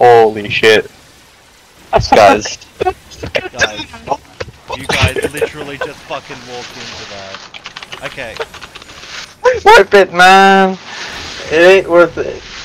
Holy shit. Guys. Guys, you guys literally just fucking walked into that. Okay. Wipe it, man! It ain't worth it.